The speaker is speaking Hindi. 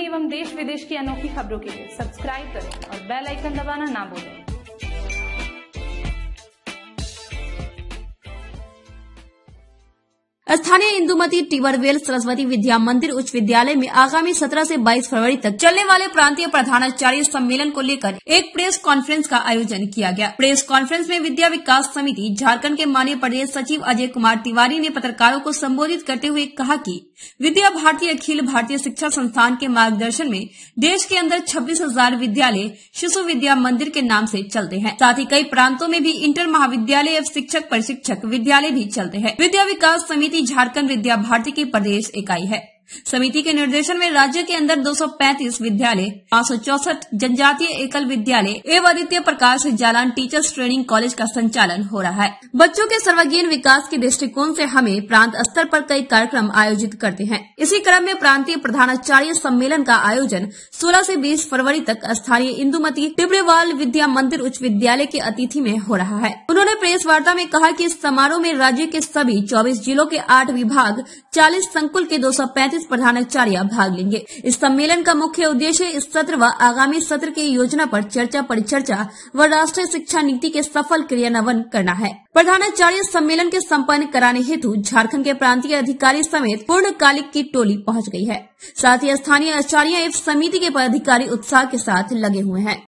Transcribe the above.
एवं देश विदेश की अनोखी खबरों के लिए सब्सक्राइब करें और बेल आइकन दबाना ना भूलें। स्थानीय इंदुमती टिवरवेल सरस्वती विद्या मंदिर उच्च विद्यालय में आगामी 17 से 22 फरवरी तक चलने वाले प्रांतीय प्रधानाचार्य सम्मेलन को लेकर एक प्रेस कॉन्फ्रेंस का आयोजन किया गया। प्रेस कॉन्फ्रेंस में विद्या विकास समिति झारखंड के माननीय प्रदेश सचिव अजय कुमार तिवारी ने पत्रकारों को संबोधित करते हुए कहा कि विद्या भारती अखिल भारतीय शिक्षा संस्थान के मार्गदर्शन में देश के अंदर 26,000 विद्यालय शिशु विद्या मंदिर के नाम से चलते हैं। साथ ही कई प्रांतों में भी इंटर महाविद्यालय एवं शिक्षक प्रशिक्षक विद्यालय भी चलते हैं। विद्या विकास समिति झारखंड विद्या भारती की प्रदेश इकाई है। समिति के निर्देशन में राज्य के अंदर 235 विद्यालय, 564 जनजातीय एकल विद्यालय एवं Aditya Prakash Jalan teachers training college का संचालन हो रहा है। बच्चों के सर्वांगीण विकास के दृष्टिकोण से हमें प्रांत स्तर पर कई कार्यक्रम आयोजित करते हैं। इसी क्रम में प्रांतीय प्रधानाचार्य सम्मेलन का आयोजन 16 से 20 फरवरी तक स्थानीय इंदुमती टिब्रेवाल विद्या मंदिर उच्च विद्यालय के अतिथि में हो रहा है। उन्होंने प्रेस वार्ता में कहा कि इस समारोह में राज्य के सभी 24 जिलों के 8 विभाग, 40 संकुल के 235 प्रधानाचार्य भाग लेंगे। इस सम्मेलन का मुख्य उद्देश्य इस सत्र व आगामी सत्र की योजना पर चर्चा परिचर्चा व राष्ट्रीय शिक्षा नीति के सफल क्रियान्वयन करना है। प्रधानाचार्य सम्मेलन के संपन्न कराने हेतु झारखंड के प्रांतीय अधिकारी समेत पूर्णकालिक की टोली पहुंच गई है। साथ ही स्थानीय आचार्य एवं समिति के पदाधिकारी उत्साह के साथ लगे हुए हैं।